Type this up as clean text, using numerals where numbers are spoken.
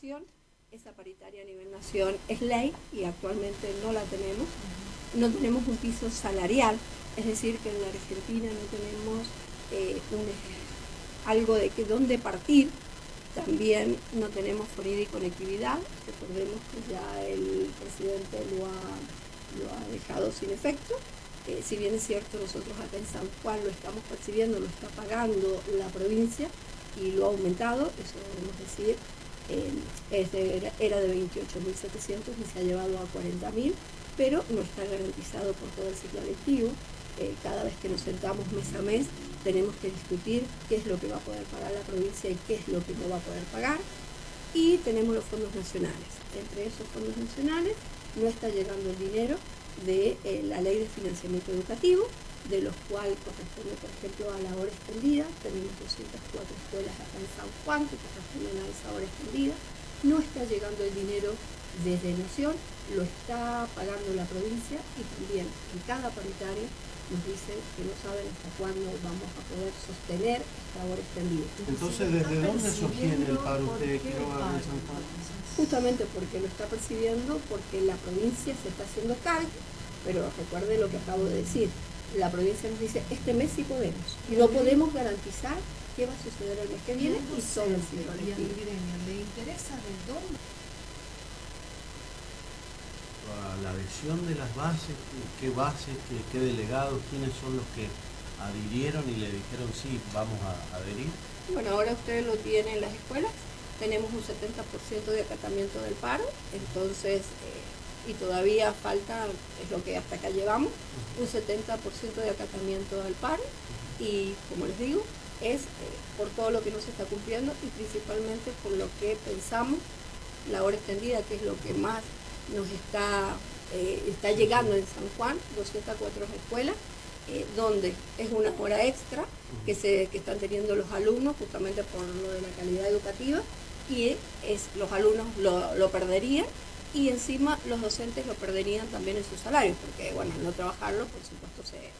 nación. Esa paritaria a nivel nación es ley y actualmente no la tenemos. No tenemos un piso salarial, es decir, que en la Argentina no tenemos algo de dónde partir. También no tenemos FONIDA y conectividad. Recordemos que ya el presidente lo ha dejado sin efecto. Si bien es cierto, nosotros acá en San Juan lo estamos percibiendo, lo está pagando la provincia y lo ha aumentado, eso debemos decir, era de 28.700 y se ha llevado a 40.000, pero no está garantizado por todo el ciclo lectivo. Cada vez que nos sentamos mes a mes tenemos que discutir qué es lo que va a poder pagar la provincia y qué es lo que no va a poder pagar. Y tenemos los fondos nacionales. Entre esos fondos nacionales no está llegando el dinero de la ley de financiamiento educativo, de los cuales corresponde, por ejemplo, a la hora extendida. Tenemos 204 escuelas acá en San Juan que corresponden a esa hora extendida. No está llegando el dinero desde Nación, lo está pagando la provincia, y también en cada paritaria nos dicen que no saben hasta cuándo vamos a poder sostener esta hora extendida. Entonces, ¿desde dónde sostiene el paro usted, Quiroga, en San Juan? Justamente porque lo está percibiendo, porque la provincia se está haciendo cargo, pero recuerde lo que acabo de decir, la provincia nos dice, este mes sí podemos, y no podemos garantizar qué va a suceder el mes que viene y todo el ciclo lectivo. ¿Le interesa de dónde? La adhesión de las bases, qué delegados, quiénes son los que adhirieron y le dijeron sí, vamos a adherir? Bueno, ahora ustedes lo tienen en las escuelas, tenemos un 70% de acatamiento del paro, entonces, y todavía falta, es lo que hasta acá llevamos, un 70% de acatamiento del paro, y como les digo, es por todo lo que no se está cumpliendo y principalmente por lo que pensamos, la hora extendida, que es lo que más nos está llegando en San Juan, 204 escuelas, donde es una hora extra que están teniendo los alumnos justamente por lo de la calidad educativa, y los alumnos lo perderían, y encima los docentes lo perderían también en sus salarios, porque bueno, al no trabajarlo, por supuesto,